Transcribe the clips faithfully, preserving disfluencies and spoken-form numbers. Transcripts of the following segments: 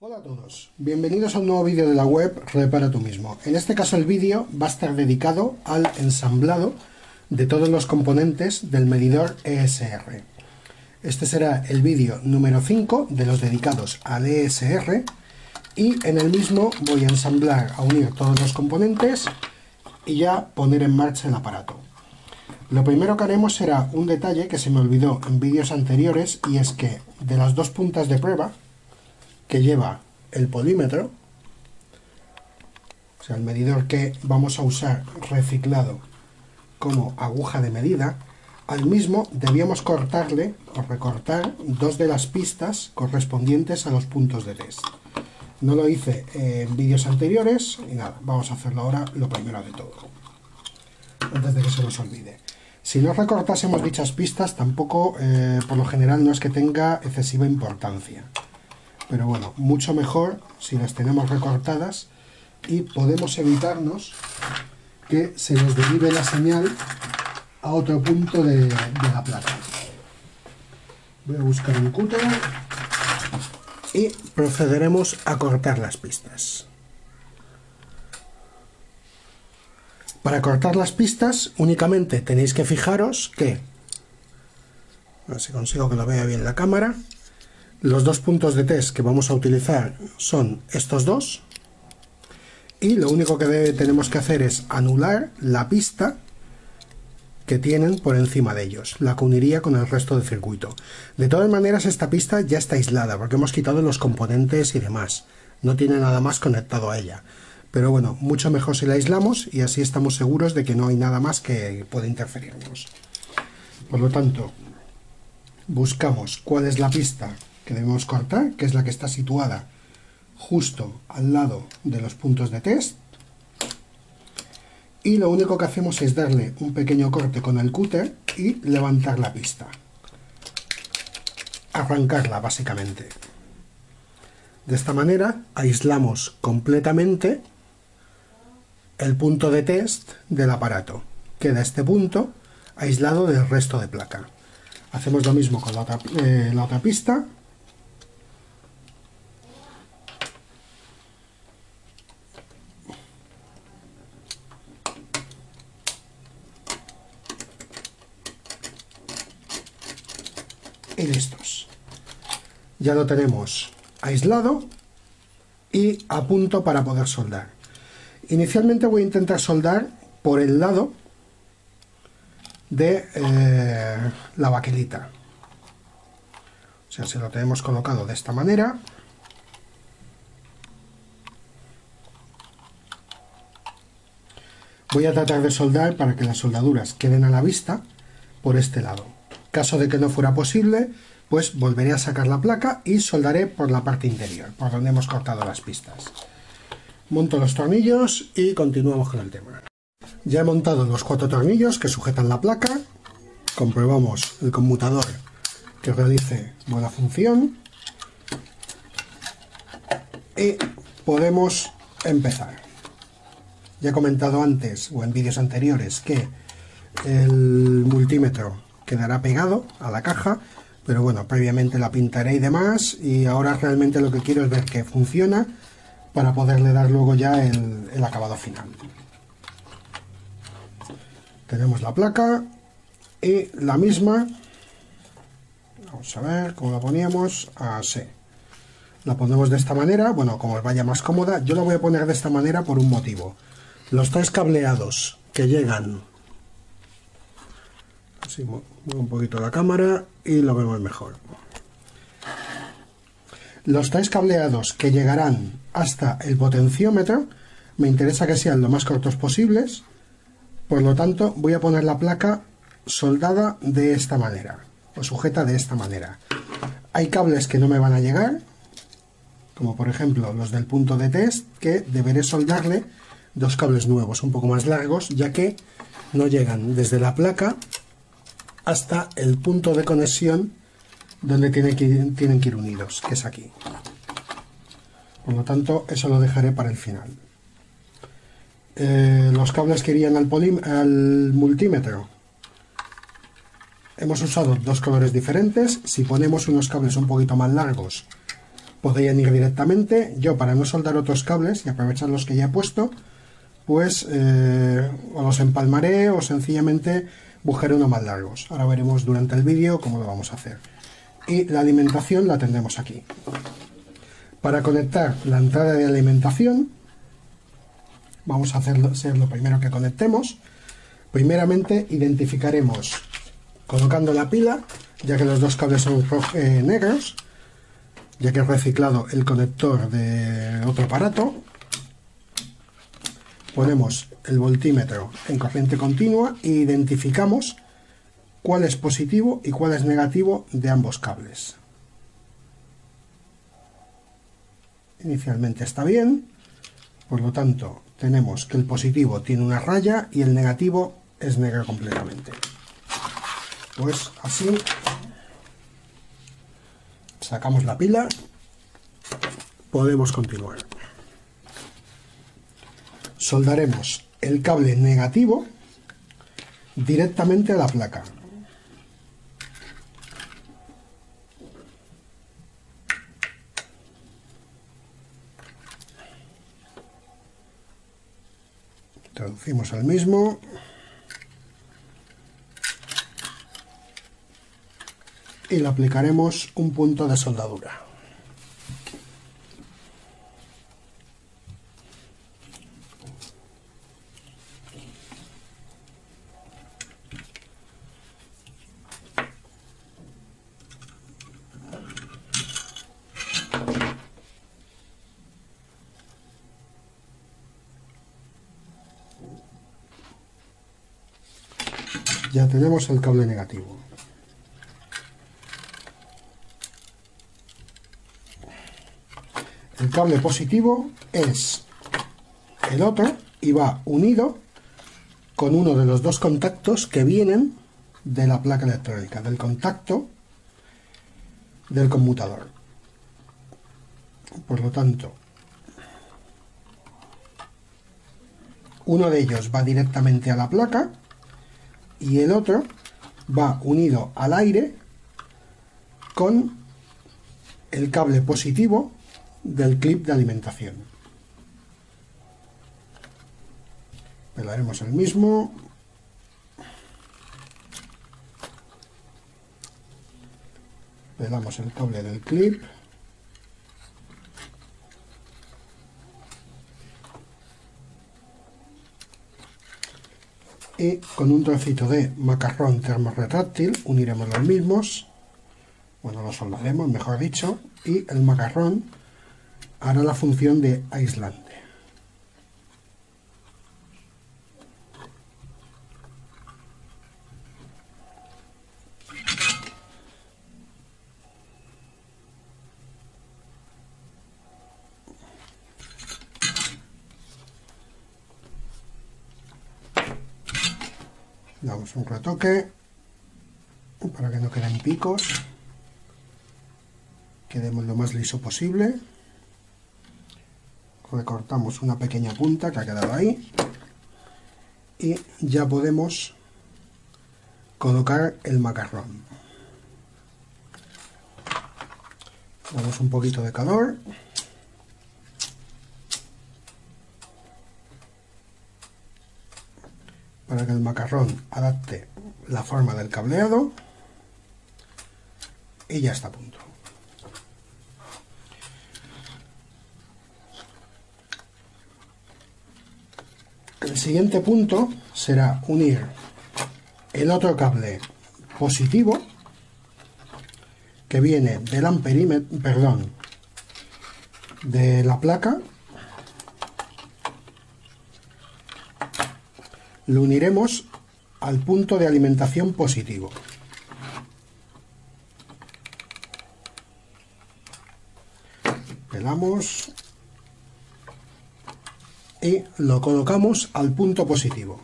Hola a todos, bienvenidos a un nuevo vídeo de la web Repara Tú Mismo. En este caso el vídeo va a estar dedicado al ensamblado de todos los componentes del medidor E S R. Este será el vídeo número cinco de los dedicados al E S R y en el mismo voy a ensamblar, a unir todos los componentes y ya poner en marcha el aparato. Lo primero que haremos será un detalle que se me olvidó en vídeos anteriores, y es que de las dos puntas de prueba que lleva el polímetro, o sea el medidor que vamos a usar reciclado como aguja de medida, al mismo debíamos cortarle o recortar dos de las pistas correspondientes a los puntos de test. No lo hice en vídeos anteriores y nada, vamos a hacerlo ahora lo primero de todo, antes de que se nos olvide. Si no recortásemos dichas pistas, tampoco eh, por lo general no es que tenga excesiva importancia. Pero bueno, mucho mejor si las tenemos recortadas y podemos evitarnos que se nos derive la señal a otro punto de, de la placa. Voy a buscar un cúter y procederemos a cortar las pistas. Para cortar las pistas únicamente tenéis que fijaros que, a ver si consigo que lo vea bien la cámara, los dos puntos de test que vamos a utilizar son estos dos, y lo único que debe, tenemos que hacer es anular la pista que tienen por encima de ellos, la que uniría con el resto del circuito. De todas maneras, esta pista ya está aislada porque hemos quitado los componentes y demás, no tiene nada más conectado a ella, pero bueno, mucho mejor si la aislamos y así estamos seguros de que no hay nada más que pueda interferirnos. Por lo tanto, buscamos cuál es la pista que debemos cortar, que es la que está situada justo al lado de los puntos de test, y lo único que hacemos es darle un pequeño corte con el cúter y levantar la pista, arrancarla básicamente. De esta manera aislamos completamente el punto de test del aparato, queda este punto aislado del resto de placa. Hacemos lo mismo con la otra, eh, la otra pista. Y listos. Ya lo tenemos aislado y a punto para poder soldar. Inicialmente voy a intentar soldar por el lado de eh, la baquelita. O sea, si lo tenemos colocado de esta manera, voy a tratar de soldar para que las soldaduras queden a la vista por este lado. Caso de que no fuera posible, pues volveré a sacar la placa y soldaré por la parte interior, por donde hemos cortado las pistas. Monto los tornillos y continuamos con el tema. Ya he montado los cuatro tornillos que sujetan la placa. Comprobamos el conmutador que realice buena función y podemos empezar. Ya he comentado antes o en vídeos anteriores que el multímetro quedará pegado a la caja, pero bueno, previamente la pintaré y demás, y ahora realmente lo que quiero es ver que funciona para poderle dar luego ya el, el acabado final. Tenemos la placa y la misma, vamos a ver cómo la poníamos, así, la ponemos de esta manera, bueno, como os vaya más cómoda. Yo la voy a poner de esta manera por un motivo: los tres cableados que llegan, así muevo un poquito la cámara y lo vemos mejor. Los tres cableados que llegarán hasta el potenciómetro me interesa que sean lo más cortos posibles, por lo tanto voy a poner la placa soldada de esta manera, o sujeta de esta manera. Hay cables que no me van a llegar, como por ejemplo los del punto de test, que deberé soldarle dos cables nuevos un poco más largos, ya que no llegan desde la placa hasta el punto de conexión donde tienen que, ir, tienen que ir unidos, que es aquí. Por lo tanto, eso lo dejaré para el final. Eh, los cables que irían al, al multímetro, hemos usado dos colores diferentes. Si ponemos unos cables un poquito más largos, podrían ir directamente. Yo, para no soldar otros cables y aprovechar los que ya he puesto, pues eh, o los empalmaré o sencillamente buscaré unos más largos. Ahora veremos durante el vídeo cómo lo vamos a hacer. Y la alimentación la tendremos aquí. Para conectar la entrada de alimentación, vamos a hacerlo, ser lo primero que conectemos. Primeramente identificaremos colocando la pila, ya que los dos cables son eh, negros, ya que he reciclado el conector de otro aparato. Ponemos el voltímetro en corriente continua e identificamos cuál es positivo y cuál es negativo de ambos cables. Inicialmente está bien, por lo tanto tenemos que el positivo tiene una raya y el negativo es negro completamente. Pues así sacamos la pila, podemos continuar. Soldaremos el cable negativo directamente a la placa. Introducimos el mismo. Y le aplicaremos un punto de soldadura. Ya tenemos el cable negativo. El cable positivo es el otro y va unido con uno de los dos contactos que vienen de la placa electrónica, del contacto del conmutador. Por lo tanto, uno de ellos va directamente a la placa y el otro va unido al aire con el cable positivo del clip de alimentación. Pelaremos el mismo. Pelamos el cable del clip. Y con un trocito de macarrón termorretráctil uniremos los mismos. Bueno, los soldaremos, mejor dicho. Y el macarrón hará la función de aislante. Damos un retoque para que no queden picos. Quedemos lo más liso posible. Recortamos una pequeña punta que ha quedado ahí y ya podemos colocar el macarrón. Damos un poquito de calor para que el macarrón adapte la forma del cableado y ya está a punto. El siguiente punto será unir el otro cable positivo que viene del amperímetro, perdón, de la placa. Lo uniremos al punto de alimentación positivo. Pelamos y lo colocamos al punto positivo.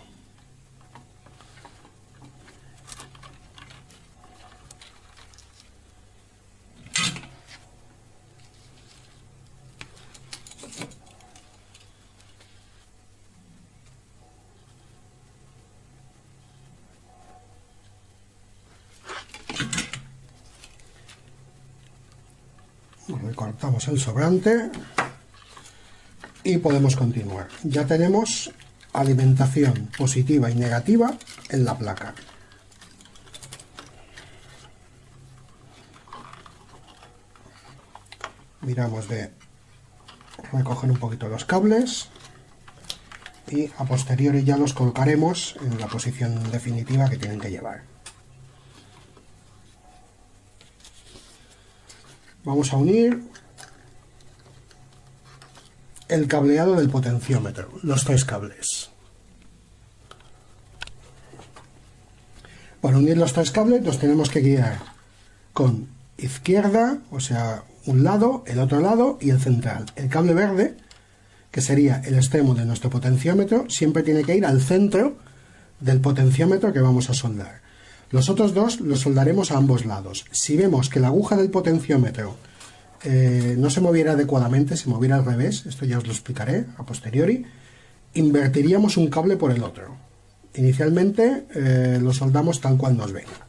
Recortamos el sobrante y podemos continuar. Ya tenemos alimentación positiva y negativa en la placa. Miramos de recoger un poquito los cables y a posteriori ya los colocaremos en la posición definitiva que tienen que llevar. Vamos a unir el cableado del potenciómetro, los tres cables. Para unir los tres cables los tenemos que guiar con izquierda, o sea, un lado, el otro lado y el central. El cable verde, que sería el extremo de nuestro potenciómetro, siempre tiene que ir al centro del potenciómetro que vamos a soldar. Los otros dos los soldaremos a ambos lados. Si vemos que la aguja del potenciómetro eh, no se moviera adecuadamente, se moviera al revés, esto ya os lo explicaré a posteriori, invertiríamos un cable por el otro. Inicialmente eh, lo soldamos tal cual nos venga.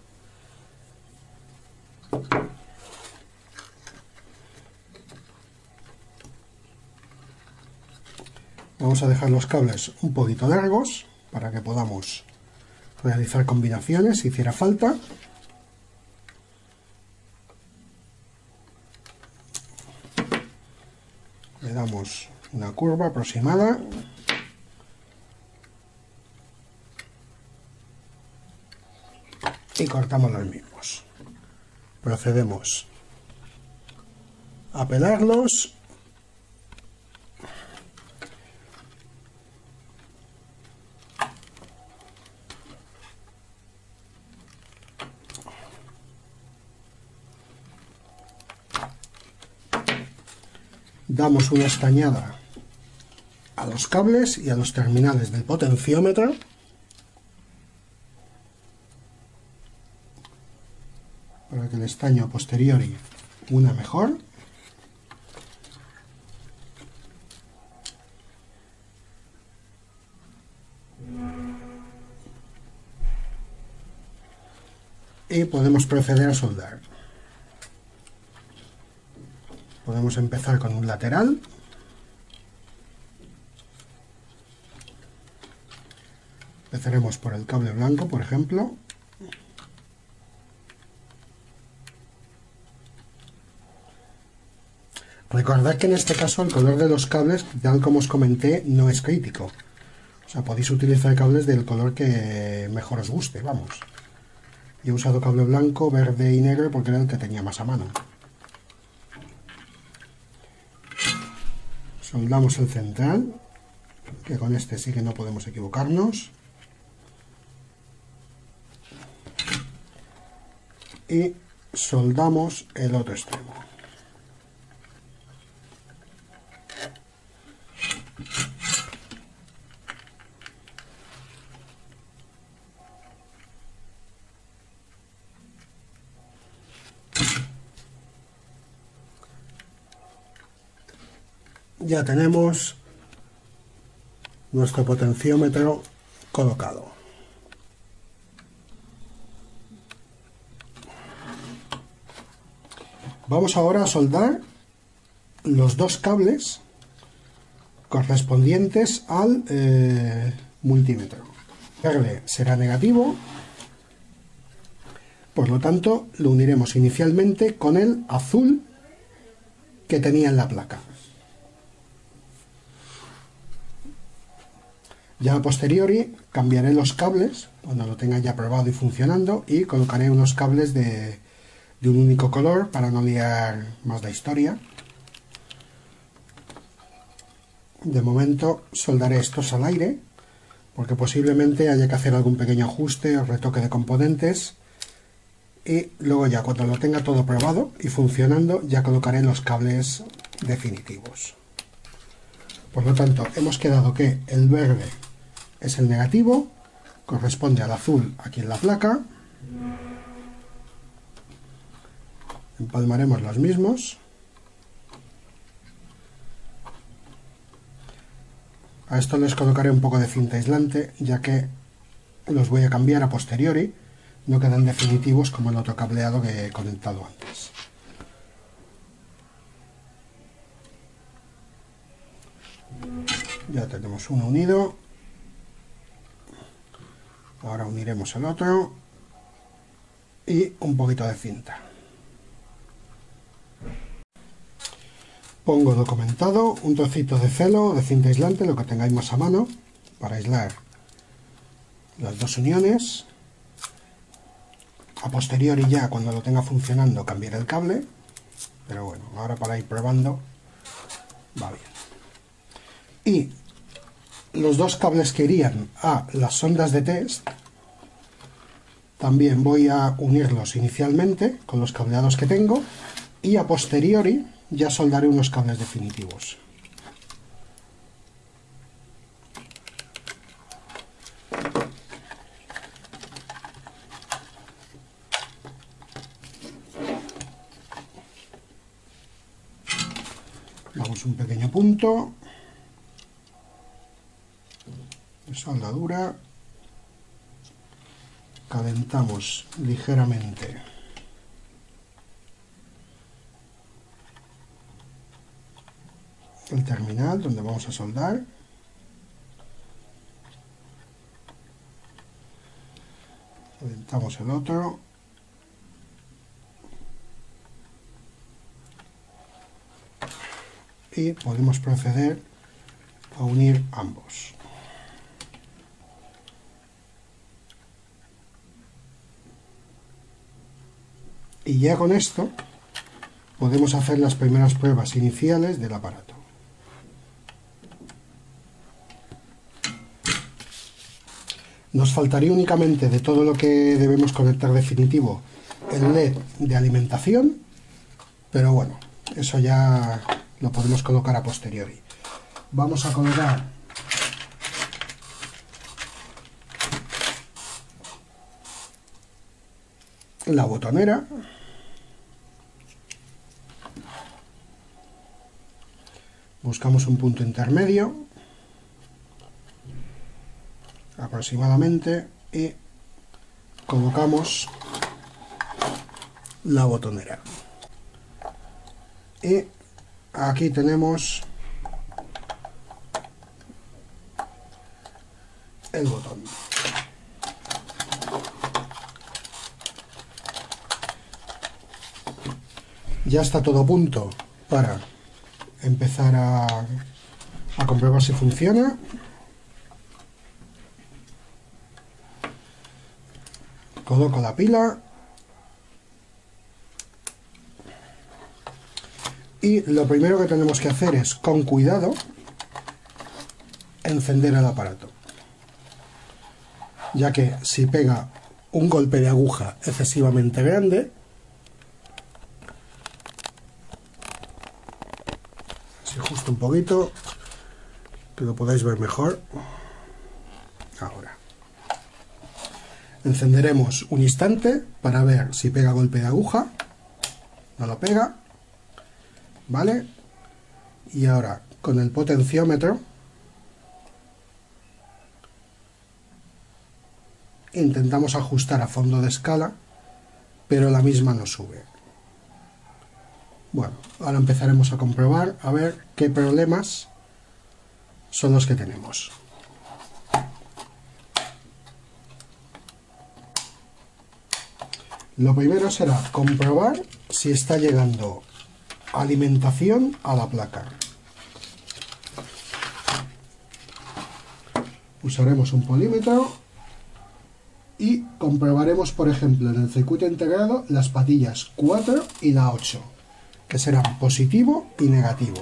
Vamos a dejar los cables un poquito largos para que podamos realizar combinaciones si hiciera falta. Le damos una curva aproximada. Y cortamos los mismos. Procedemos a pelarlos. Damos una estañada a los cables y a los terminales del potenciómetro. Para que el estaño a posteriori una mejor. Y podemos proceder a soldar. Podemos empezar con un lateral. Empezaremos por el cable blanco, por ejemplo. Recordad que en este caso el color de los cables, tal como os comenté, no es crítico. O sea, podéis utilizar cables del color que mejor os guste, vamos. Yo he usado cable blanco, verde y negro porque era el que tenía más a mano. Soldamos el central, que con este sí que no podemos equivocarnos. Y soldamos el otro extremo. Ya tenemos nuestro potenciómetro colocado. Vamos ahora a soldar los dos cables correspondientes al eh, multímetro. El verde será negativo, por lo tanto lo uniremos inicialmente con el azul que tenía en la placa. Ya a posteriori cambiaré los cables cuando lo tenga ya probado y funcionando y colocaré unos cables de, de un único color para no liar más la historia. De momento soldaré estos al aire porque posiblemente haya que hacer algún pequeño ajuste o retoque de componentes y luego ya cuando lo tenga todo probado y funcionando ya colocaré los cables definitivos. Por lo tanto, hemos quedado que el verde es el negativo, corresponde al azul aquí en la placa. Empalmaremos los mismos. A esto les colocaré un poco de cinta aislante, ya que los voy a cambiar a posteriori, no quedan definitivos como el otro cableado que he comentado antes. Ya tenemos uno unido. Ahora uniremos el otro. Y un poquito de cinta. Pongo documentado un trocito de celo, de cinta aislante, lo que tengáis más a mano, para aislar las dos uniones. A posteriori ya, cuando lo tenga funcionando, cambiaré el cable. Pero bueno, ahora para ir probando, va bien. Y los dos cables que irían a las sondas de test, también voy a unirlos inicialmente con los cableados que tengo y a posteriori ya soldaré unos cables definitivos. Damos un pequeño punto de soldadura, calentamos ligeramente el terminal donde vamos a soldar. Calentamos el otro. Y podemos proceder a unir ambos. Y ya con esto podemos hacer las primeras pruebas iniciales del aparato. Nos faltaría únicamente de todo lo que debemos conectar definitivo el L E D de alimentación, pero bueno, eso ya lo podemos colocar a posteriori. Vamos a colocar la botonera. Buscamos un punto intermedio aproximadamente y colocamos la botonera. Y aquí tenemos el botón. Ya está todo a punto para empezar a, a comprobar si funciona. Coloco la pila y lo primero que tenemos que hacer es, con cuidado, encender el aparato, ya que si pega un golpe de aguja excesivamente grande, así justo un poquito, que lo podáis ver mejor. Ahora encenderemos un instante para ver si pega golpe de aguja. No lo pega, ¿vale? Y ahora con el potenciómetro intentamos ajustar a fondo de escala, pero la misma no sube. Bueno, ahora empezaremos a comprobar a ver qué problemas son los que tenemos. Lo primero será comprobar si está llegando alimentación a la placa. Usaremos un polímetro y comprobaremos, por ejemplo, en el circuito integrado las patillas cuatro y la ocho, que serán positivo y negativo.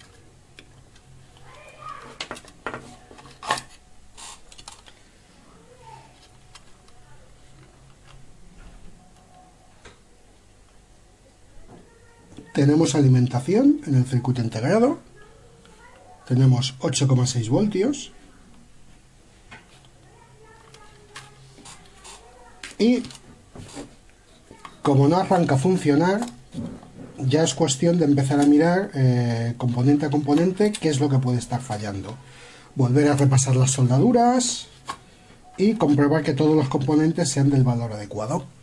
Tenemos alimentación en el circuito integrado, tenemos ocho coma seis voltios y como no arranca a funcionar, ya es cuestión de empezar a mirar eh, componente a componente qué es lo que puede estar fallando. Volver a repasar las soldaduras y comprobar que todos los componentes sean del valor adecuado.